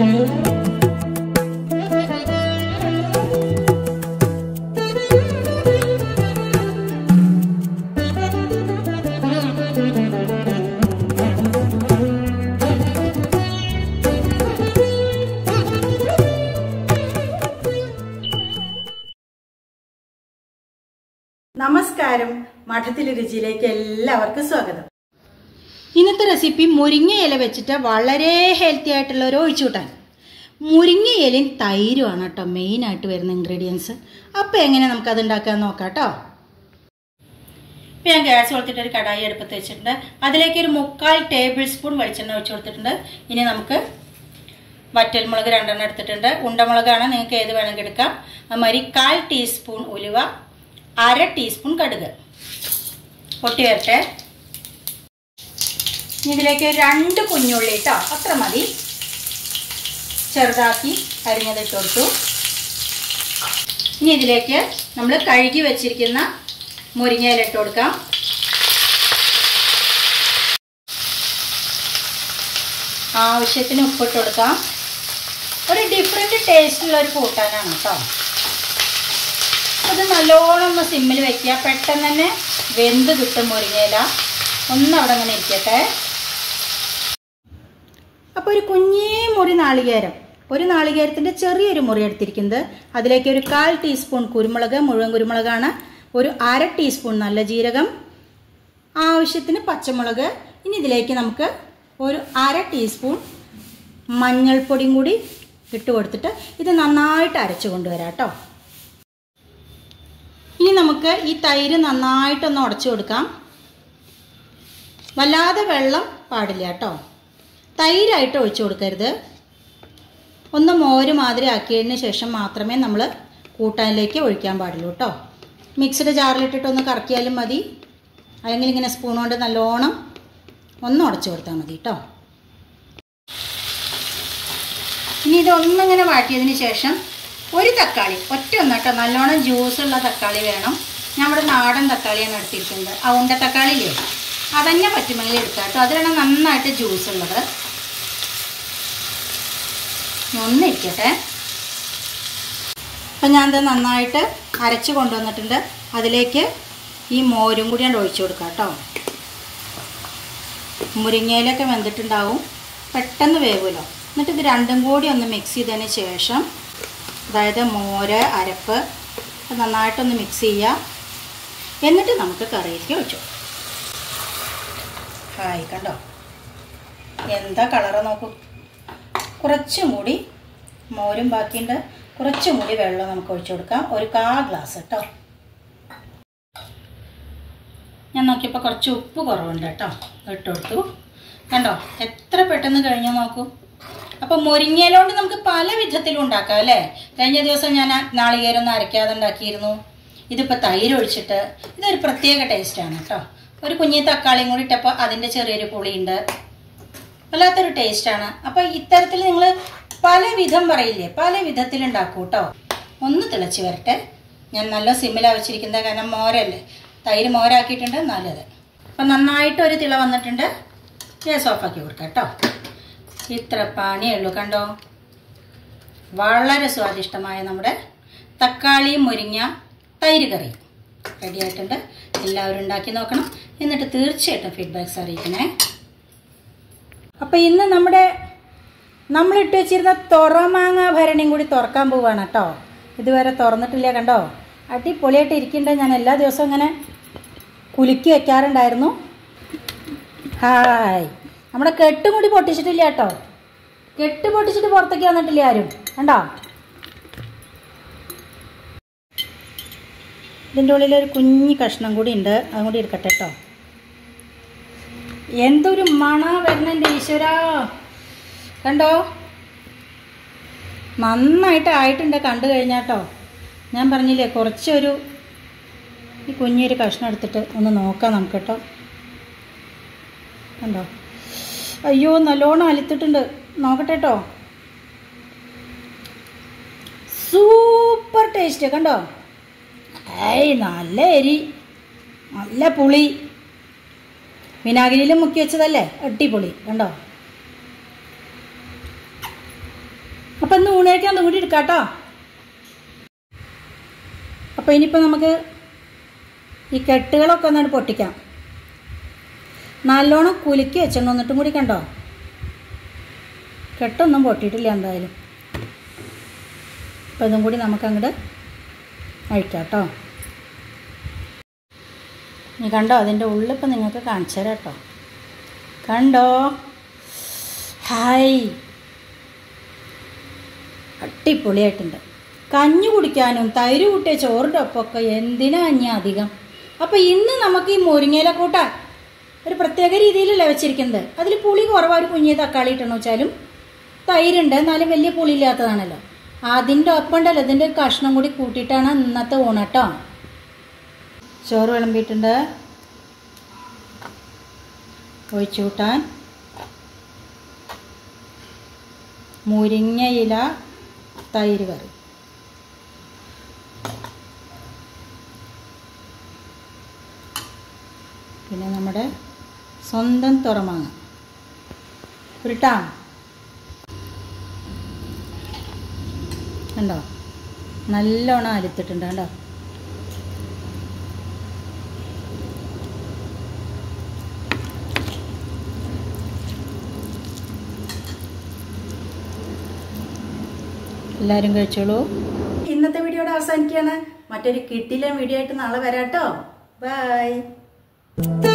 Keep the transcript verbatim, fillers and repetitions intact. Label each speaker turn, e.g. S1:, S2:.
S1: നമസ്കാരം, മഠത്തിലെ രുചിയിലേക്ക് എല്ലാവർക്കും സ്വാഗതം. ഇന്നത്തെ റെസിപ്പി മുരിങ്ങ ഇല വെച്ചിട്ട് വളരെ ഹെൽത്തി ആയിട്ടുള്ള ഒരു ഒഴിച്ചുകൂട്ടാൻ. മുരിങ്ങ ഇലയും തൈരുമാണ് കേട്ടോ മെയിനായിട്ട് വരുന്ന ഇൻഗ്രീഡിയൻസ്. അപ്പോൾ എങ്ങനെ നമുക്കത് ഉണ്ടാക്കാൻ നോക്കാം കേട്ടോ. ഇപ്പോൾ ഞാൻ ഗ്യാസ് കൊടുത്തിട്ട് ഒരു കടായി അടുപ്പത്ത് വെച്ചിട്ടുണ്ട്. അതിലേക്ക് ഒരു മുക്കാൽ ടേബിൾ സ്പൂൺ വെളിച്ചെണ്ണ ഒഴിച്ചു കൊടുത്തിട്ടുണ്ട്. ഇനി നമുക്ക് വറ്റൽമുളക് രണ്ടെണ്ണം എടുത്തിട്ടുണ്ട്. ഉണ്ടമുളകാണ്, നിങ്ങൾക്ക് ഏത് വേണമെങ്കിൽ എടുക്കാം. അതുമാതിരി കാൽ ടീസ്പൂൺ ഉലുവ, അര ടീസ്പൂൺ കടുക് പൊട്ടി വരട്ടെ. ഇതിലേക്ക് രണ്ട് കുഞ്ഞുള്ളി ഇട്ടോ, അത്ര മതി, ചെറുതാക്കി അരിഞ്ഞതിട്ട് കൊടുത്തു. ഇനി ഇതിലേക്ക് നമ്മൾ കഴുകി വെച്ചിരിക്കുന്ന മുരിങ്ങയില ഇട്ട് കൊടുക്കാം. ആവശ്യത്തിന് ഉപ്പിട്ട് കൊടുക്കാം. ഒരു ഡിഫറെൻറ്റ് ടേസ്റ്റുള്ള ഒരു കൂട്ടാനാണ് കേട്ടോ. അത് നല്ലോണം ഒന്ന് സിമ്മിൽ വെക്കുക, പെട്ടെന്ന് തന്നെ വെന്ത് കിട്ടും മുരിങ്ങയില. ഒന്ന് അവിടെ അങ്ങനെ ഇരിക്കട്ടെ. അപ്പോൾ ഒരു കുഞ്ഞേ മുറി നാളികേരം, ഒരു നാളികേരത്തിൻ്റെ ചെറിയൊരു മുറി എടുത്തിരിക്കുന്നത്. അതിലേക്ക് ഒരു കാൽ ടീസ്പൂൺ കുരുമുളക്, മുഴുവൻ കുരുമുളകാണ്, ഒരു അര ടീസ്പൂൺ നല്ല ജീരകം, ആവശ്യത്തിന് പച്ചമുളക്. ഇനി ഇതിലേക്ക് നമുക്ക് ഒരു അര ടീസ്പൂൺ മഞ്ഞൾപ്പൊടിയും കൂടി ഇട്ട് കൊടുത്തിട്ട് ഇത് നന്നായിട്ട് അരച്ചു കൊണ്ടുവരാം കേട്ടോ. ഇനി നമുക്ക് ഈ തൈര് നന്നായിട്ടൊന്ന് ഉടച്ചു കൊടുക്കാം. വല്ലാതെ വെള്ളം പാടില്ല കേട്ടോ. തൈരായിട്ട് ഒഴിച്ചു കൊടുക്കരുത്. ഒന്ന് മോര് മാതിരി ആക്കിയതിന് ശേഷം മാത്രമേ നമ്മൾ കൂട്ടാനിലേക്ക് ഒഴിക്കാൻ പാടുള്ളൂ കേട്ടോ. മിക്സിയുടെ ജാറിലിട്ടിട്ടൊന്ന് കറക്കിയാലും മതി, അല്ലെങ്കിൽ ഇങ്ങനെ സ്പൂൺ കൊണ്ട് നല്ലോണം ഒന്ന് ഉടച്ചു കൊടുത്താൽ മതി കേട്ടോ. ഇനി ഇതൊന്നിങ്ങനെ വാട്ടിയതിന് ശേഷം ഒരു തക്കാളി, ഒറ്റ ഒന്ന് കേട്ടോ, നല്ലോണം ജ്യൂസുള്ള തക്കാളി വേണം. ഞാൻ ഇവിടെ നാടൻ തക്കാളിയാണ് എടുത്തിരിക്കുന്നത്. ആ ഉണ്ട തക്കാളി ഇല്ലേ, അതന്നെ പറ്റുമെങ്കിൽ എടുക്കാം കേട്ടോ. അതിലാണ് നന്നായിട്ട് ജ്യൂസ് ഉള്ളത്. ഒന്നിരിക്കട്ടെ. അപ്പം ഞാനത് നന്നായിട്ട് അരച്ച് കൊണ്ടുവന്നിട്ടുണ്ട്. അതിലേക്ക് ഈ മോരും കൂടി ഞാൻ ഒഴിച്ചു കൊടുക്കാം കേട്ടോ. മുരിങ്ങയിലൊക്കെ വെന്തിട്ടുണ്ടാവും, പെട്ടെന്ന് വേവുമല്ലോ. എന്നിട്ട് ഇത് രണ്ടും കൂടി ഒന്ന് മിക്സ് ചെയ്തതിന് ശേഷം, അതായത് മോര് അരപ്പ് നന്നായിട്ടൊന്ന് മിക്സ് ചെയ്യുക. എന്നിട്ട് നമുക്ക് കറിയിലേക്ക് ഒഴിച്ചു. ഹായ്, കണ്ടോ എന്താ കളറ് നോക്കൂ. കുറച്ചും കൂടി മോരും ബാക്കിയുണ്ട്, കുറച്ചും കൂടി വെള്ളം നമുക്ക് ഒഴിച്ചു കൊടുക്കാം. ഒരു കാ ഗ്ലാസ് കേട്ടോ. ഞാൻ നോക്കിയപ്പോൾ കുറച്ച് ഉപ്പ് കുറവുണ്ട് കേട്ടോ, ഇട്ട് കൊടുത്തു. കണ്ടോ എത്ര പെട്ടെന്ന് കഴിഞ്ഞു നോക്കൂ. അപ്പോൾ മുരിങ്ങയിലോണ്ട് നമുക്ക് പല വിധത്തിലും ഉണ്ടാക്കാം അല്ലേ. കഴിഞ്ഞ ദിവസം ഞാൻ നാളികേരൊന്നും അരയ്ക്കാതെ ഉണ്ടാക്കിയിരുന്നു. ഇതിപ്പോൾ തൈര് ഒഴിച്ചിട്ട് ഇതൊരു പ്രത്യേക ടേസ്റ്റാണ് കേട്ടോ. ഒരു കുഞ്ഞി തക്കാളിയും കൂടി ഇട്ടപ്പോൾ അതിൻ്റെ ചെറിയൊരു പുളിയുണ്ട്, വല്ലാത്തൊരു ടേസ്റ്റാണ്. അപ്പോൾ ഇത്തരത്തിൽ നിങ്ങൾ പല വിധം പറയില്ലേ, പല വിധത്തിൽ ഉണ്ടാക്കും കേട്ടോ. ഒന്ന് തിളച്ച് വരട്ടെ. ഞാൻ നല്ല സിമ്മിലാണ് വെച്ചിരിക്കുന്നത്, കാരണം മോരല്ലേ, തൈര് മോരാക്കിയിട്ടുണ്ട് നല്ലത്. അപ്പം നന്നായിട്ട് ഒരു തിള വന്നിട്ടുണ്ട്. ഗ്യാസ് ഓഫാക്കി കൊടുക്കാം കേട്ടോ. ഇത്ര പണിയേ ഉള്ളൂ. കണ്ടോ, വളരെ സ്വാദിഷ്ടമായ നമ്മുടെ തക്കാളി മുരിങ്ങ തൈര് കറി റെഡി ആയിട്ടുണ്ട്. എല്ലാവരും ഉണ്ടാക്കി നോക്കണം, എന്നിട്ട് തീർച്ചയായിട്ടും ഫീഡ്ബാക്ക്സ് അറിയിക്കണേ. അപ്പോൾ ഇന്ന് നമ്മുടെ നമ്മളിട്ട് വെച്ചിരുന്ന തുറമാങ്ങ ഭരണിയും കൂടി തുറക്കാൻ പോവുകയാണ് കേട്ടോ. ഇതുവരെ തുറന്നിട്ടില്ല. കണ്ടോ അടിപൊളിയായിട്ട് ഇരിക്കുന്നുണ്ട്. ഞാൻ എല്ലാ ദിവസവും ഇങ്ങനെ കുലുക്കി വെക്കാറുണ്ടായിരുന്നു. ഹായ്, നമ്മുടെ കെട്ടും കൂടി പൊട്ടിച്ചിട്ടില്ല കേട്ടോ. കെട്ട് പൊട്ടിച്ചിട്ട് പുറത്തേക്ക് വന്നിട്ടില്ല ആരും. കണ്ടോ, ഇതിൻ്റെ ഉള്ളിൽ ഒരു കുഞ്ഞി കഷ്ണം കൂടി ഉണ്ട്, അതും കൂടി എടുക്കട്ടെ കേട്ടോ. എന്തൊരു മണ വരുന്നുണ്ട് ഈശ്വരാ. കണ്ടോ നന്നായിട്ട് ആയിട്ടുണ്ട് കണ്ടു കഴിഞ്ഞാൽ കേട്ടോ. ഞാൻ പറഞ്ഞില്ലേ കുറച്ചൊരു ഈ കുഞ്ഞൊരു കഷ്ണം എടുത്തിട്ട് ഒന്ന് നോക്കാം നമുക്ക് കേട്ടോ. കണ്ടോ, അയ്യോ നല്ലോണം അലുത്തിട്ടുണ്ട്. നോക്കട്ടെ കേട്ടോ. Super taste. കണ്ടോ, ഏയ് നല്ല എരി, നല്ല പുളി, വിനാഗിരിയിലും മുക്കി വെച്ചതല്ലേ, അടിപൊളി. കണ്ടോ കൂടി എടുക്കാം കേട്ടോ. അപ്പോൾ ഇനിയിപ്പോൾ നമുക്ക് ഈ കെട്ടുകളൊക്കെ ഒന്നാണ് പൊട്ടിക്കാം. നല്ലോണം കുലുക്കി വെച്ചിട്ടുണ്ട്. എന്നിട്ടും കൂടി കണ്ടോ, കെട്ടൊന്നും പൊട്ടിയിട്ടില്ല എന്തായാലും. അപ്പോൾ ഇതും കൂടി നമുക്ക് അങ്ങോട്ട് അഴിക്കാം കേട്ടോ. ഇനി കണ്ടോ, അതിൻ്റെ ഉള്ളിപ്പോൾ നിങ്ങൾക്ക് കാണിച്ചു തരാം കേട്ടോ. കണ്ടോ, ഹായ്, അടിപൊളിയായിട്ടുണ്ട്. കഞ്ഞി കുടിക്കാനും തൈര് കൂട്ടിയ ചോറിൻ്റെ ഒപ്പമൊക്കെ എന്തിനാ ഇനി അധികം. അപ്പോൾ ഇന്ന് നമുക്ക് ഈ മുരിങ്ങയില കൂട്ടാൻ ഒരു പ്രത്യേക രീതിയിലല്ല വെച്ചിരിക്കുന്നത്. അതിൽ പുളി കുറവാ, ഒരു കുഞ്ഞിയ തക്കാളി ഇട്ടെന്ന് വെച്ചാലും തൈരുണ്ട്, എന്നാലും വലിയ പുളി ഇല്ലാത്തതാണല്ലോ. അതിൻ്റെ ഒപ്പം ഉണ്ടല്ലോ ഇതിൻ്റെ ഒരു കഷ്ണം കൂടി കൂട്ടിയിട്ടാണ് ഇന്നത്തെ ഊണ് കേട്ടോ. ചോറ് വിളമ്പിയിട്ടുണ്ട്, ഒഴിച്ചു കൂട്ടാൻ മുരിങ്ങയില തൈര് കറി. പിന്നെ നമ്മുടെ സ്വന്തം തുറമാങ്ങ ഉരുട്ടാ കണ്ടോ, നല്ലോണം അലുത്തിട്ടുണ്ട് കണ്ടോ. എല്ലാവരും കഴിച്ചോളൂ. ഇന്നത്തെ വീഡിയോയുടെ അവസാനിക്കുകയാണ്. മറ്റൊരു കിട്ടില്ല വീഡിയോ ആയിട്ട് നാളെ വരാം കേട്ടോ. ബൈ.